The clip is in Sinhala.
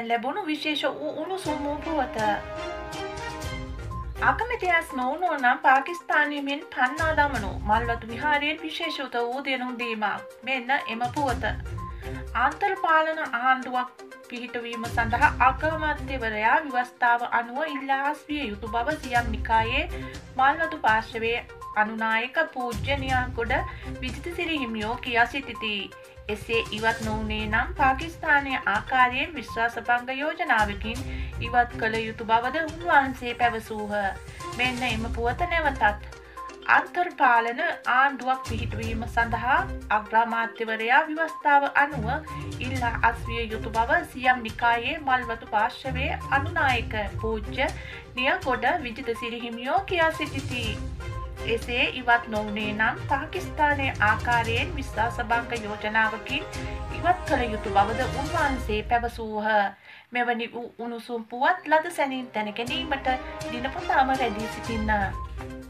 පාකිස්තානයෙන් ලැබුණු විශේෂ උණුසුම් පුවත. අකමැතියස් නොවුණු නම් පාකිස්තානයේ මෙන් පන්නා දමනු මල්වතු විහාරයෙන් විශේෂ උදව් දෙනුම් දීමක්. මෙන්න එම පුවත. ආන්තර්පාලන ආණ්ඩුවක් පිහිටවීම සඳහා අගමැතිවරයා ව්‍යවස්ථාව අනුව ඉල්ලා අස්විය යුතු බව සියම් නිකායේ මල්වතු පාර්ශවයේ අනුනායක පූජ්‍ය නියාගොඩ විජිතසිරි හිමියෝ කියා සිටිති. එසේ ඉවත් නොවුනේ නම් පාකිස්තානයේ ආකාරයෙන් විශ්වාසභංග යෝජනාවකින් ඉවත් කළ යුතු බවද උන්වහන්සේ පැවසූහ. මෙන්න එම පුවත නැවතත්. අන්තර්පාලන ආණ්ඩුවක් පිහිටවීම සඳහා අග්‍රාමාත්‍යවරයා ව්‍යවස්ථාව අනුව ඉල්ලා අස්විය යුතු බව සියම් නිකායේ මල්වතු පාර්ශවයේ අනුනායක පූජ්‍ය නියාගොඩ විජිතසිරි හිමියෝ කියා සිටිති. එසේ ඉවත් නොවුනේ නම් පාකිස්තානයේ ආකාරයෙන් විශ්වාසභංග යෝජනාවකින් ඉවත් කළ යුතු බවද උන්වහන්සේ පැවසූහ. මෙවැනි උණුසුම් පුවත් ලද සැනින් දැන ගැනීමට දිනපතාම රැඳී සිටින්න.